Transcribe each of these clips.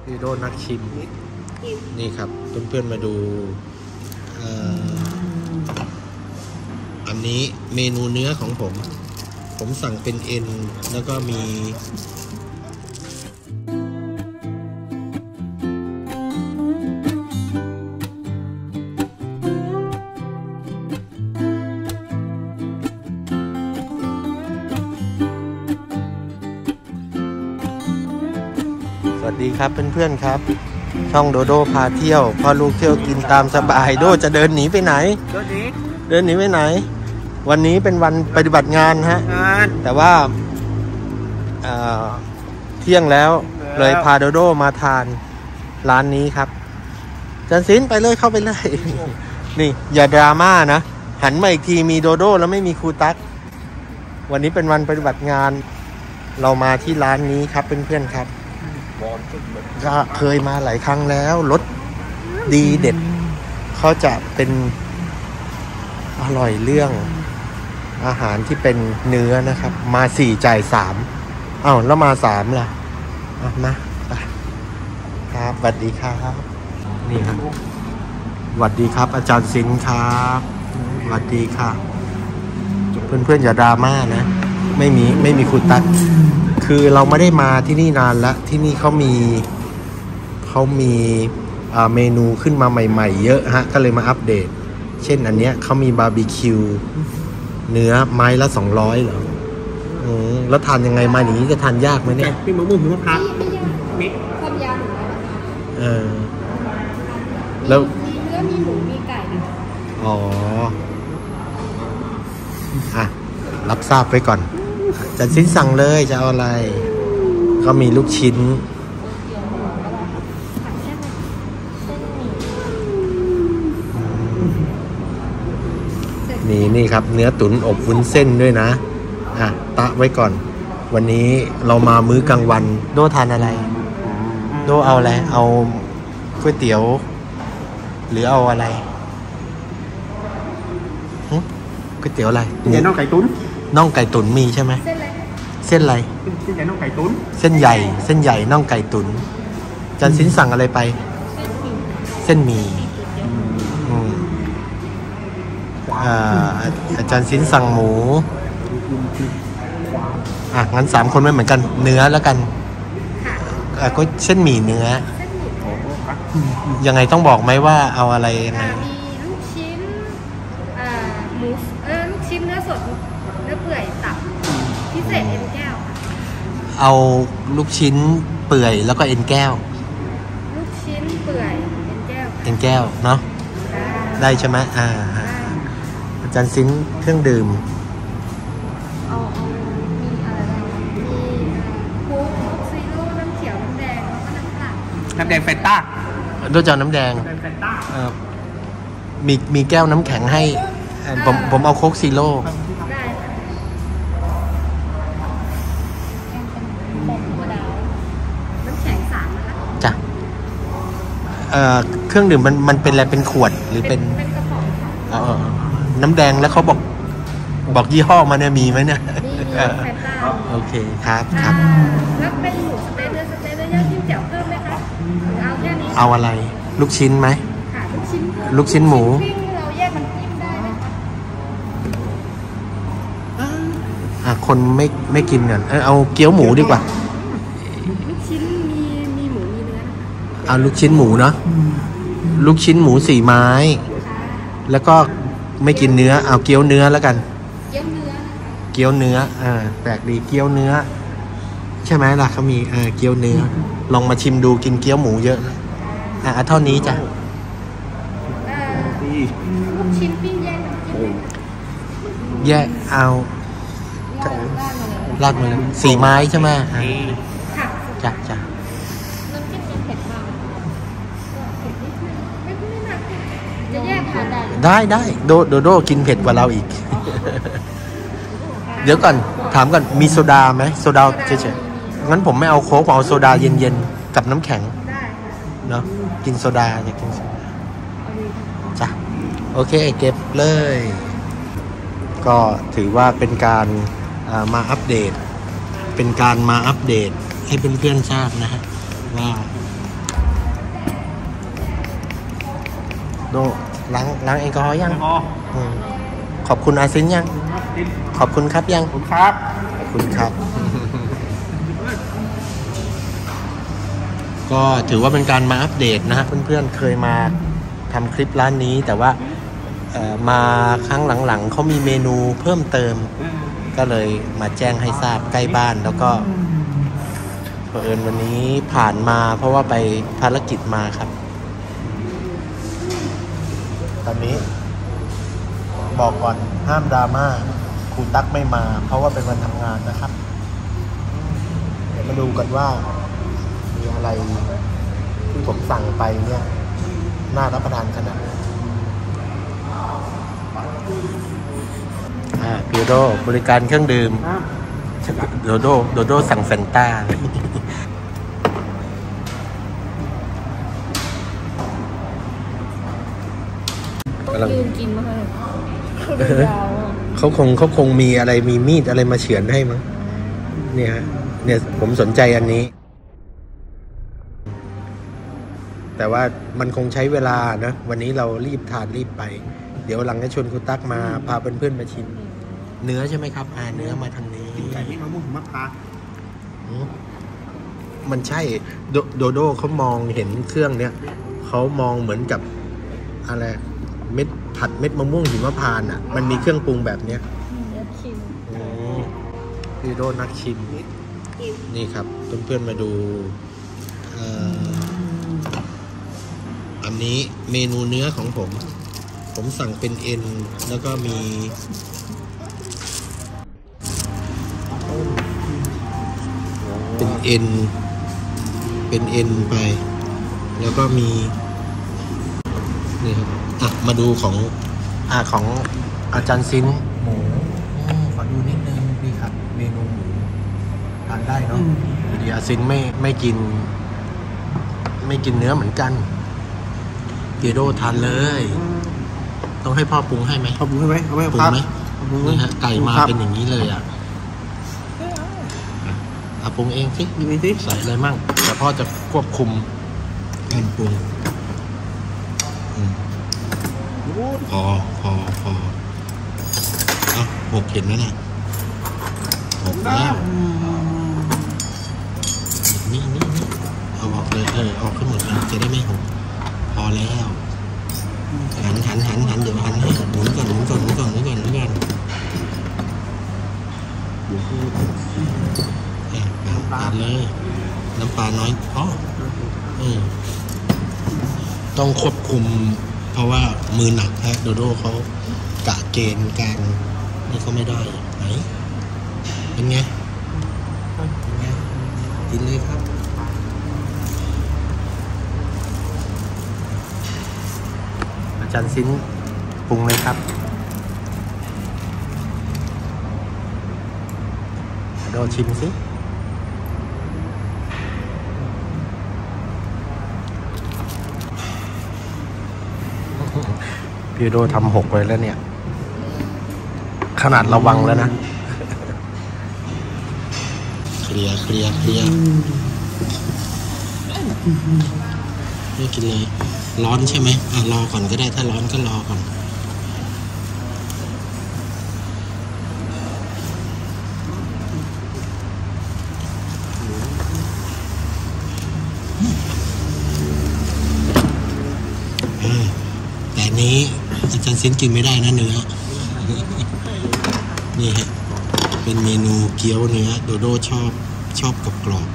พี่โดนักชิมนี่ครับเพื่อนๆมาดูอันนี้เมนูเนื้อของผมสั่งเป็นเอ็นแล้วก็มีสวัสดีครับเพื่อนๆครับช่องโดโดพาเที่ยวพอลูกเที่ยวกินตามสบายโดจะเดินหนีไปไหนเดินหนีไปไหนวันนี้เป็นวันปฏิบัติงานฮะแต่ว่าเที่ยงแล้วเลยพาโดโดมาทานร้านนี้ครับจันสินไปเลยเข้าไปเลยนี่อย่าดราม่านะหันมาอีกทีมีโดโดแล้วไม่มีครูตั๊กวันนี้เป็นวันปฏิบัติงานเรามาที่ร้านนี้ครับเพื่อนๆครับก็เคยมาหลายครั้งแล้วรสดีเด็ดเขาจะเป็นอร่อยเรื่องอาหารที่เป็นเนื้อนะครับมา4จ่าย3อ้าวแล้วมา3ล่ะมาไปครับสวัสดีครับนี่ครับสวัสดีครับอาจารย์สินครับสวัสดีค่ะเพื่อนๆอย่าดราม่านะไม่มีครูตั๊กคือเราไม่ได้มาที่นี่นานแล้วที่นี่เขามีเมนูขึ้นมาใหม่ๆเยอะฮะก็เลยมาอัปเดตเช่นอันเนี้ยเขามีบาร์บีคิวเนื้อไม้ละ200เหรอแล้วทานยังไงมาอย่างนี้จะทานยากไหมเนี่ยพี่มะม่วงหิมพานต์มีความยาวแล้วมีเนื้อมีหมูมีไก่รับทราบไว้ก่อนจะชิ้นสั่งเลยจะเอาอะไรก็มีลูกชิ้นนี่ครับเนื้อตุ๋นอบวุ้นเส้นด้วยนะตะไว้ก่อนวันนี้เรามามื้อกลางวันโดทานอะไรโดเอาอะไรเอาก๋วยเตี๋ยวหรือเอาอะไรก๋วยเตี๋ยวอะไรน่องไก่ตุ๋นน่องไก่ตุ๋นมีใช่ไหมเส้นอะไรเส้นใหญ่น่องไก่ตุ๋นเส้นใหญ่น่องไก่ตุ๋นจันสินสั่งอะไรไปเส้นหมี่อาจารย์สินสั่งหมูงั้น3คนไม่เหมือนกันเนื้อแล้วกันก็เส้นหมี่เนื้อยังไงต้องบอกไหมว่าเอาอะไรยังไงมีลูกชิ้นหมูลูกชิ้นเนื้อสดเนื้อเปื่อยตับพิเศษเอ็นแก้วเอาลูกชิ้นเปื่อยแล้วก็เอ็นแก้วลูกชิ้นเปื่อยเอ็นแก้วเนาะได้ใช่ไหมอาจารย์ซิ้นเครื่องดื่มมีอะไรบ้างมีโค้กซีโร่น้ำเขียวน้ำแดงแล้วก็น้ำเปล่าน้ำแดงเฟนต้าด้วยจานน้ำแดงมีแก้วน้ำแข็งให้ผมเอาโค้กซีโร่ได้น้ำแข็ง3นะคะจ้ะเครื่องดื่มมันเป็นอะไรเป็นขวดหรือเป็นกระป๋องน้ำแดงแล้วเขาบอกยี่ห้อมาเนี่ยมีไหมเนี่ยแฟนต้าโอเคครับแล้วเป็นหมูสเต๊ะเนื้อสเต๊ะแล้วย่างจิ้มแจ่วเพิ่มไหมคะหรือเอาแค่นี้เอาอะไรลูกชิ้นไหมค่ะลูกชิ้นหมูเราแยกมันจิ้มได้ไหมคะคนไม่กินกันเอาเกี๊ยวหมูดีกว่าลูกชิ้นมีหมูมีเนื้อนะคะเอาลูกชิ้นหมูเนาะลูกชิ้นหมู4 ไม้แล้วก็ไม่กินเนื้อเอาเกี๊ยวเนื้อแล้วกันเกี๊ยวเนื้อแปลกดีเกี๊ยวเนื้อใช่ไหมล่ะเขามีเกี๊ยวเนื้อลองมาชิมดูกินเกี๊ยวหมูเยอะเท่านี้จ้ะลูกชิ้นปิ้งแยกแยกเอาลาดมาเลย4 ไม้ใช่ไหมจ้ะน้ำจิ้มเผ็ดมากไม่หนักจะแยกทานได้โดกินเผ็ดกว่าเราอีกเดี๋ยวก่อนถามก่อนมีโซดาไหมโซดาเฉยๆงั้นผมไม่เอาโค้กเอาโซดาเย็นๆกับน้ำแข็งเนาะกินโซดาอยากกินโซดาจ้ะโอเคเก็บเลยก็ถือว่าเป็นการมาอัปเดตให้เพื่อนๆทราบนะฮะว่าโดล้างแอลกอฮอล์ยังพออืมขอบคุณอาซินยัง ขอบคุณครับยังผมครับขอบคุณครับ ก็ถือว่าเป็นการมาอัปเดตนะฮะเพื่อนๆเคยมาทำคลิปร้านนี้ แต่ว่ามาครั้งหลังๆเขามีเมนูเพิ่มเติม ก็เลยมาแจ้งให้ทราบใกล้บ้านแล้วก็เผอิญวันนี้ผ่านมาเพราะว่าไปภารกิจมาครับ ตอนนี้บอกก่อนห้ามดราม่าครูตั๊กไม่มาเพราะว่าเป็นวันทำงานนะครับเดี๋ยวมาดูกันว่ามีอะไรที่ผมสั่งไปเนี่ยน่ารับประทานขนาดไหนพี่โดบริการเครื่องดื่มโดโดสั่งแฟนต้ายืนกินมาเลยยาวอ่ะเขาคงมีอะไรมีมีดอะไรมาเฉือนให้มั้งเนี่ยผมสนใจอันนี้ แต่ว่ามันคงใช้เวลานะวันนี้เรารีบทานรีบไป เดี๋ยวหลังจะชวนคุณตั๊กมาพาเพื่อนๆมาชิมเนื้อใช่ไหมครับเนื้อมาทางนี้ไก่ที่มะม่วงหิมพานต์มันใช่โดโดเขามองเห็นเครื่องเนี้ยเขามองเหมือนกับอะไรเม็ดผัดเม็ดมะม่วงหิมพานต์อ่ะมันมีเครื่องปรุงแบบเนี้ยอยากชิมพี่โดนักชิมนี่ครับเพื่อนๆมาดูอันนี้เมนูเนื้อของผมสั่งเป็นเอ็นแล้วก็มีเป็นเอ็นไปแล้วก็มีนี่ครับมาดูของอาจารย์ซินหมูขอดูนิดนึงนี่ครับเมนูหมูทานได้เนาะดีอาซินไม่กินเนื้อเหมือนกันเปียโดทานเลยต้องให้พ่อปรุงให้ไหมขอบคุณไหมเอาไหมปรุงครับไหมนี่ฮะไก่มาเป็นอย่างนี้เลยปรุงเองสิดูสิใส่อะไรมั่งแต่พ่อจะควบคุมการปรุงพอหกเห็นไหมน่ะหกแล้วนี่เอาออกเลยออกขึ้นหมดเลยจะได้ไม่หกพอแล้วหันเดี๋ยวหันให้หมุนก่อนตัดเลยน้ำปลาน้อยต้องควบคุมเพราะว่ามือหนักฮะโดโดเขากะเกณฑ์การนี่เขาไม่ได้ไหนเป็นไงกินเลยครับอาจารย์ซินปรุงเลยครับโดชิมสิพี่โดทำหกเลยแล้วเนี่ยขนาดระวังแล้วนะเคลียร์ไม่กินเลยร้อนใช่ไหมรอก่อนก็ได้ถ้าร้อนก็รอก่อนแต่นี้อาจารย์เซนกินไม่ได้นะเนื้อนี่ฮะเป็นเมนูเกี๊ยวเนื้อโดโดชอบกรอบ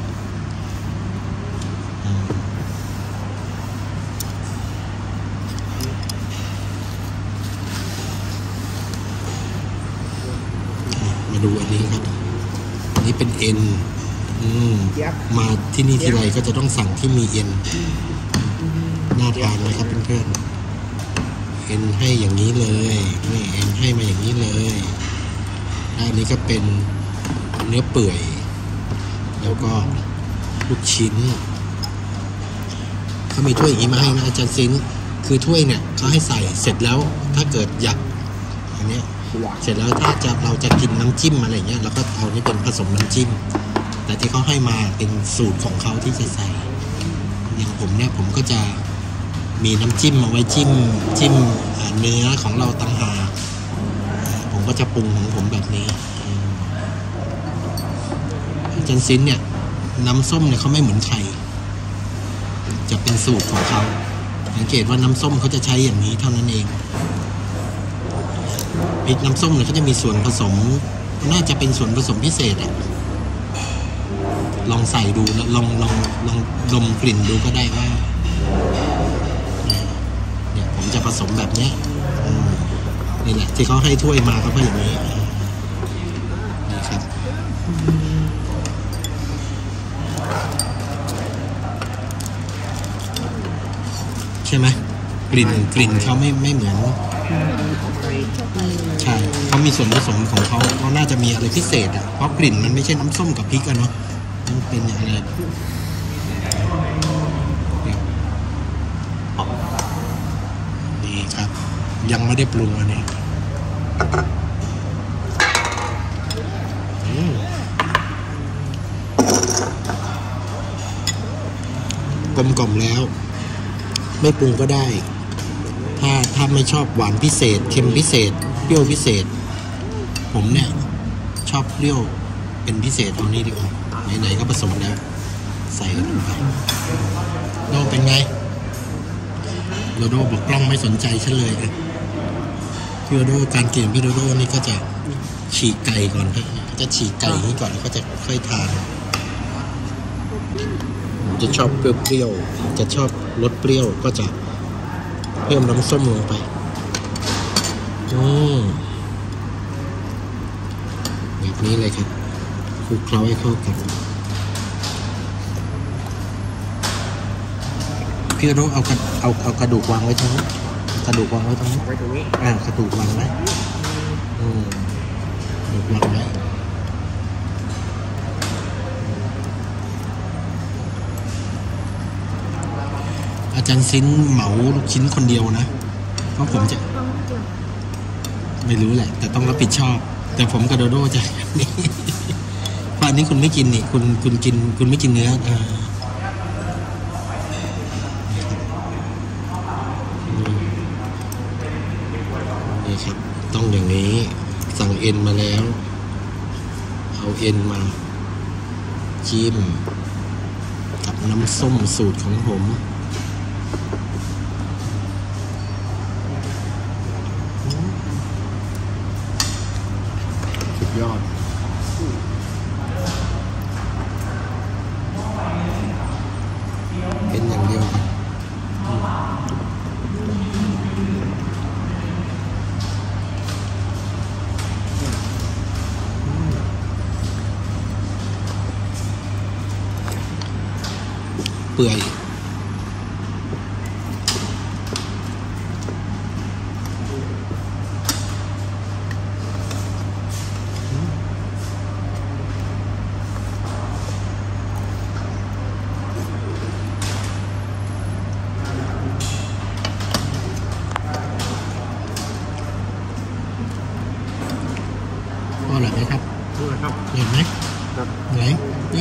มาดูอันนี้ครับอันนี้เป็นเอ็นมาที่นี่ทีไรก็จะต้องสั่งที่มีเอ็นน่าทานนะครับเพื่อนๆเอ็นให้อย่างนี้เลยนี่เอ็นให้มาอย่างนี้เลยอันนี้ก็เป็นเนื้อเปื่อยแล้วก็ลูกชิ้นเขามีถ้วยอย่างนี้มาให้นะอาจารย์ซินคือถ้วยเนี่ยเขาให้ใส่เสร็จแล้วถ้าเกิดอยากอันนี้เสร็จแล้วถ้าเราจะกินน้ำจิ้มอะไรเงี้ยเราก็เอานี่เป็นผสมน้ำจิ้มแต่ที่เขาให้มาเป็นสูตรของเขาที่จะใส่อย่างผมเนี่ยผมก็จะมีน้ำจิ้มเอาไว้จิ้มเนื้อของเราต่างหากผมก็จะปรุงของผมแบบนี้อาจารย์ซินเนี่ยน้ำส้มเนี่ยเขาไม่เหมือนใครจะเป็นสูตรของเขาสังเกตว่าน้ำส้มเขาจะใช้อย่างนี้เท่านั้นเองพริกน้ำส้มเนี่ยเขาจะมีส่วนผสมน่าจะเป็นส่วนผสมพิเศษอะลองใส่ดูแล้วลองดมกลิ่นดูก็ได้ว่าเนี่ยผมจะผสมแบบนี้นี่แหละที่เขาให้ถ้วยมาก็เพราะอย่างนี้นี่ครับใช่ไหมกลิ่นเขาไม่เหมือนใช่เขามีส่วนผสมของเขาน่าจะมีอะไรพิเศษอ่ะเพราะกลิ่นมันไม่ใช่น้ำส้มกับพริกอะเนาะมันเป็นอย่างไรนี่ครับยังไม่ได้ปรุงอันนี้กลมๆแล้วไม่ปรุงก็ได้ถ้าไม่ชอบหวานพิเศษเค็มพิเศษเปรี้ยวพิเศษผมเนี่ยชอบเปรี้ยวเป็นพิเศษเอานี้ดีกว่าไหนๆก็ผสมแล้วใส่ลงไปโดเป็นไงโดโดบอกกล้องไม่สนใจฉันเลยพี่โดโดการกินพี่โดโดนี่ก็จะฉีกไก่ก่อนครับจะฉีกไก่นี้ก่อนแล้วก็จะค่อยทานผมจะชอบเปรี้ยวจะชอบรสเปรี้ยวก็จะเพิ่มน้ำส้มลงไปแบบนี้เลยครับคลุกเคล้าให้เข้ากันพี่โดเอากระดูกวางไว้ตรงนี้กระดูกวางไว้ตรงนี้กระดูกวางไว้กระดูกวางไว้อาจารย์ซินเหมาลูกชิ้นคนเดียวนะเพราะผมจะไม่รู้แหละแต่ต้องรับผิดชอบแต่ผมกับโดโดจะนี่เพราะอันนี้คุณไม่กินนี่คุณกินคุณไม่กินเนื้อนี่ครับต้องอย่างนี้สั่งเอ็นมาแล้วเอาเอ็นมาจิ้มกับน้ำส้มสูตรของผมสุดยอดเป็นอย่างเดียวครับเปื่อยพอหรือไหมครับเห็นไหมไหนนี่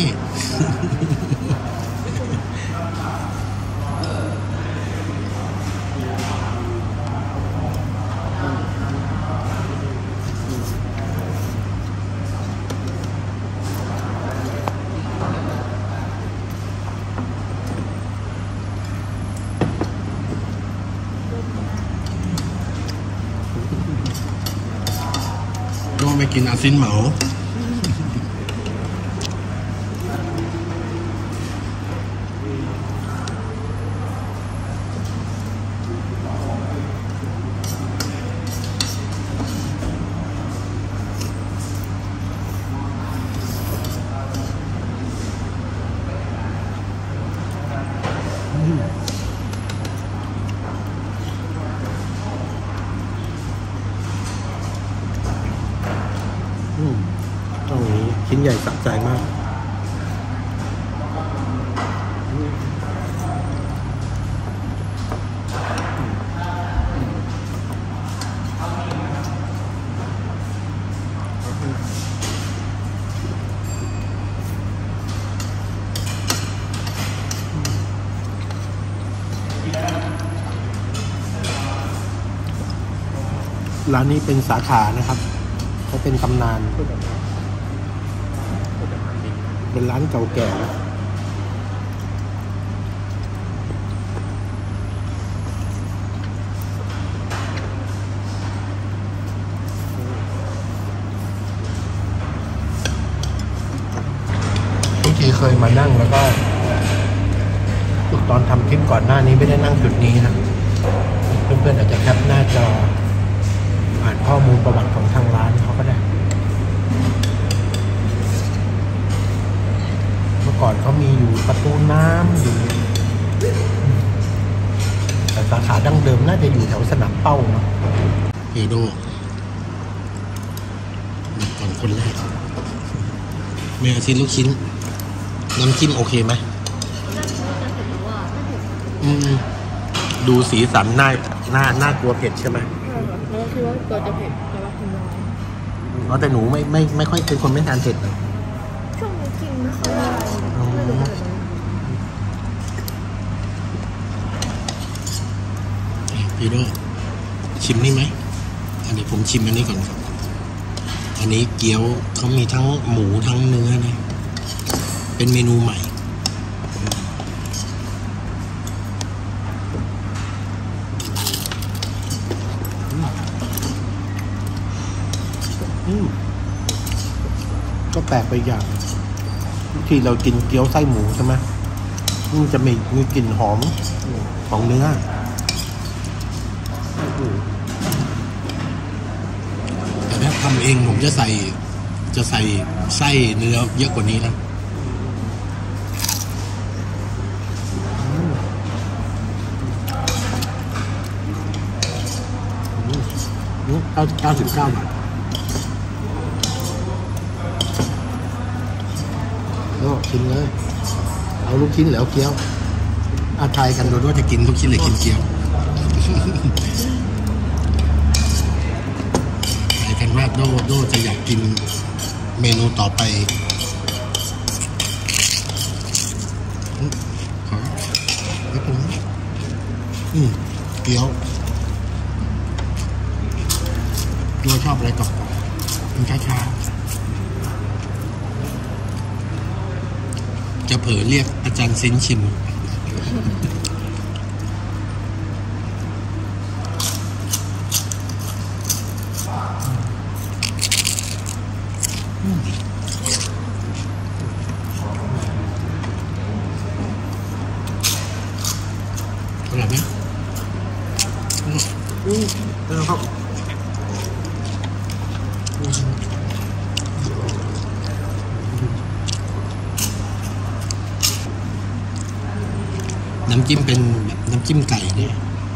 ก็ไปกินอาซินเหมาตรงนี้ชิ้นใหญ่สะใจมากร้านนี้เป็นสาขานะครับเขาเป็นตำนานเป็นร้านเก่าแก่แล้วทุกทีเคยมานั่งแล้วก็ตอนทำคลิปก่อนหน้านี้ไม่ได้นั่งจุดนี้นะเพื่อนๆอาจจะแคปหน้าจออ่านข้อมูลประวัติของทางร้านเขาก็ได้เมื่อก่อนเขามีอยู่ประตูน้ำอยู่แต่สาขาดั้งเดิมน่าจะอยู่แถวสนามเป้าเนาะเฮโดก่อนคนแรกเมื่อชิ้นลูกชิ้นน้ำจิ้มโอเคไหมดูสีสันน่ากลัวเผ็ดใช่ไหมเราคิดว่าตัวจะเผ็ดแต่ว่าคุณน้อยอ๋อแต่หนูไม่ค่อยเป็นคนไม่ทานเผ็ดเลยช่วงนี้กินไม่ค่อยได้ไม่รู้พี่โดชิมนี่ไหมอันนี้ผมชิมอันนี้ก่อนครับอันนี้เกี๊ยวเขามีทั้งหมูทั้งเนื้อนะเป็นเมนูใหม่ก็แปลกไปอย่างที่เรากินเกี๊ยวไส้หมูใช่ไหมมันจะมีกลิ่นหอมของเนื้อแต่ถ้าทำเองผมจะใส่ไส้เนื้อเยอะกว่านี้นะ99 บาทก็กินเลยเอาลูกชิ้นแล้วเกี๊ยวทายกันดูว่าจะกินลูกชิ้นหรือกินเกี๊ยวทายกันว่าโดจะอยากกินเมนูต่อไปขอแล้วผมเกี๊ยวโดชอบอะไรต่อมันช้าๆจะเผลอเรียกอาจารย์ซินชิมอร่อยไหมครับ น้ำจิ้มเป็นน้ำจิ้มไก่เนี่ย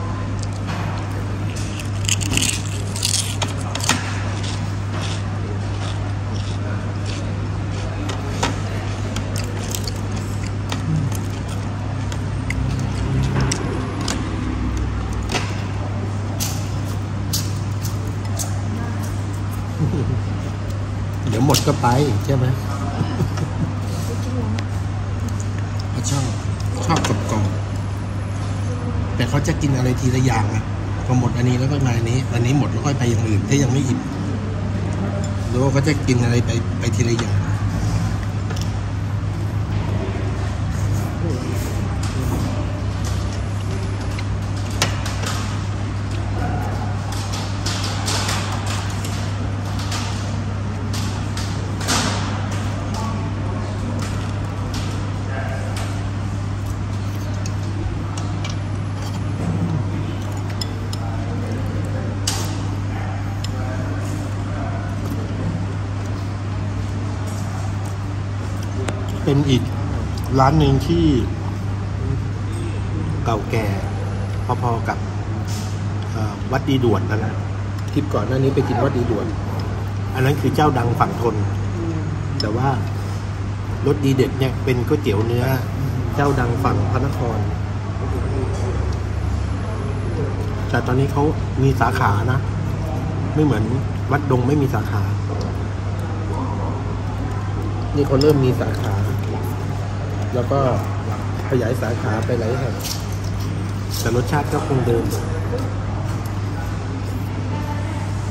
เดี๋ยวหมดก็ไปใช่ไหมชอบกรอบๆแต่เขาจะกินอะไรทีละอย่างนะพอหมดอันนี้แล้วก็มาอันนี้หมดแล้วค่อยไปอย่างอื่นถ้ายังไม่อิ่มหรือว่าเขาจะกินอะไรไปทีละอย่างเป็นอีกร้านหนึ่งที่เก่าแก่พอๆกับวัดดีด่วนนั่นแหละคลิปก่อนหน้านี้ไปกินวัดดีด่วนอันนั้นคือเจ้าดังฝั่งทนแต่ว่ารสดีเด็ดเนี่ยเป็นก๋วยเตี๋ยวเนื้อเจ้าดังฝั่งพระนครแต่ตอนนี้เขามีสาขานะไม่เหมือนวัดดงไม่มีสาขานี่เขาเริ่มมีสาขาแล้วก็ขยายสาขาไปหลายแห่งแต่รสชาติก็คงเดิม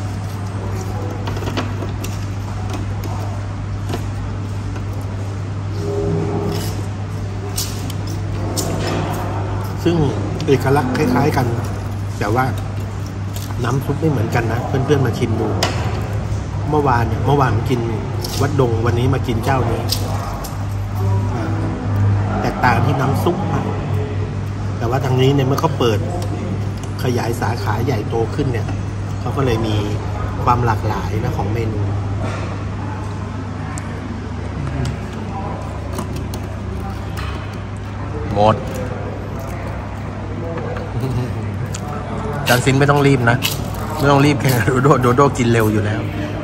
ซึ่งเอกลักษณ์คล้ายๆกัน แต่ว่าน้ำซุปไม่เหมือนกันนะเพื่อนๆมาชิมดูเมื่อวานกินวัดดงวันนี้มากินเจ้านี้แตกต่างที่น้ำซุปแต่ว่าทางนี้เนี่ยเมื่อเขาเปิดขยายสาขาใหญ่โตขึ้นเนี่ยเขาก็เลยมีความหลากหลายนะของเมนูหมดจานซินไม่ต้องรีบนะไม่ต้องรีบแค่โดโดกินเร็วอยู่แล้ว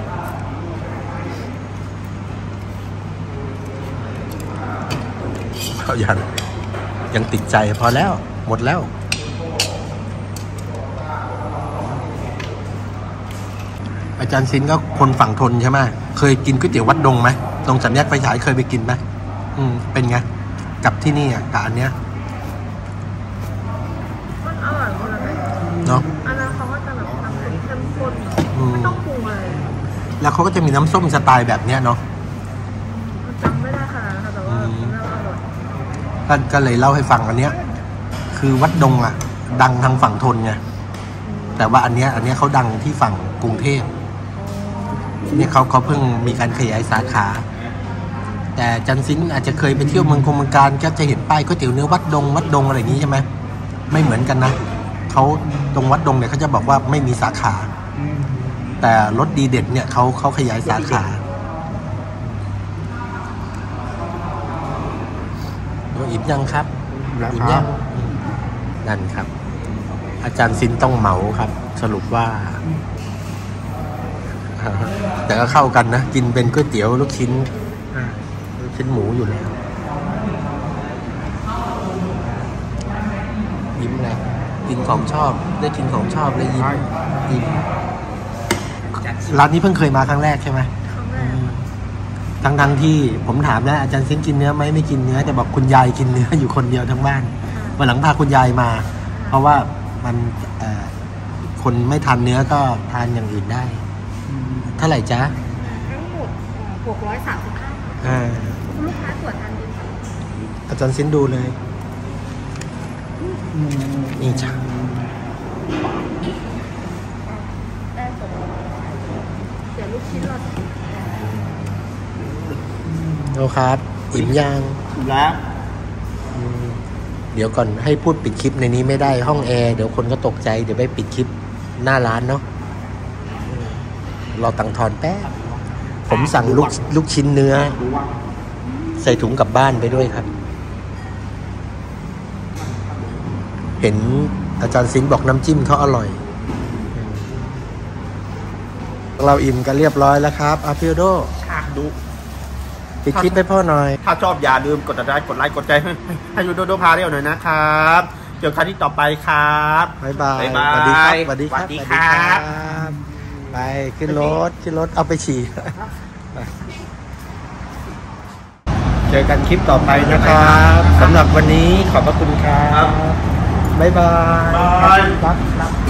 เขายังติดใจพอแล้วหมดแล้วอาจารย์ซินก็คนฝั่งทนใช่ไหมเคยกินก๋วยเตี๋ยววัดดงไหมตรงสามแยกไฟฉายเคยไปกินไหมเป็นไงกับที่นี่อ่ะกับอันเนี้ยมันอร่อยคนละแบบเนาะอันนั้นเขาก็จะแบบทำเป็นเข้มข้นไม่ต้องปรุงอะไรแล้วเขาก็จะมีน้ำส้มสไตล์แบบเนี้ยเนาะจำไม่ได้ค่ะแต่ว่าน่าอร่อยก็เลยเล่าให้ฟังอันเนี้ยคือวัดดงอ่ะดังทางฝั่งทนไงแต่ว่าอันเนี้ยเขาดังที่ฝั่งกรุงเทพเนี่ยเขาเพิ่งมีการขยายสาขาแต่จันซินอาจจะเคยไปเที่ยวเมืองการก็จะเห็นป้ายก๋วยเตี๋ยวเนื้อวัดดงอะไรอย่างนี้ใช่ไหมไม่เหมือนกันนะเขาตรงวัดดงเนี่ยเขาจะบอกว่าไม่มีสาขาแต่รสดีเด็ดเนี่ยเขาขยายสาขาอิ่มยังครับอิ่มยังนั่นครับอาจารย์ซินต้องเหมาครับสรุปว่าแต่ก็เข้ากันนะกินเป็นก๋วยเตี๋ยวลูกชิ้นหมูอยู่แล้วยิ้มเลยกินของชอบได้กินของชอบเลยยิ้มร้านนี้เพิ่งเคยมาครั้งแรกใช่ไหมทั้งที่ผมถามนะอาจารย์ซินกินเนื้อไหมไม่กินเนื้อแต่บอกคุณยายกินเนื้ออยู่คนเดียวทั้งบ้านวันหลังพาคุณยายมาเพราะว่ามันคนไม่ทานเนื้อก็ทานอย่างอื่นได้เท่าไหร่จ๊ะทั้งหมด635ลูกค้าตรวจทานดีอาจารย์ซินดูเลยนี่จ้ะได้ส่งเดี๋ยวลูกชิ้นเราโอครับอิ่มยังแล้วเดี๋ยวก่อนให้พูดปิดคลิปในนี้ไม่ได้ห้องแอร์เดี๋ยวคนก็ตกใจเดี๋ยวไปปิดคลิปหน้าร้านเนาะรอตังทอนแป๊บผมสั่งลูกชิ้นเนื้อใส่ถุงกลับบ้านไปด้วยครับเห็นอาจารย์ซินบอกน้ำจิ้มเขาอร่อยเราอิ่มกันเรียบร้อยแล้วครับอาพิโดดูปิดคลิปให้พ่อหน่อยถ้าชอบอย่าลืมกดติดตามกดไลค์กดใจให้ยูโดพาเรียวหน่อยนะครับเจอกันที่ต่อไปครับบ๊ายบายสวัสดีครับไปขึ้นรถเอาไปฉี่เจอกันคลิปต่อไปนะครับสำหรับวันนี้ขอบพระคุณครับบ๊ายบาย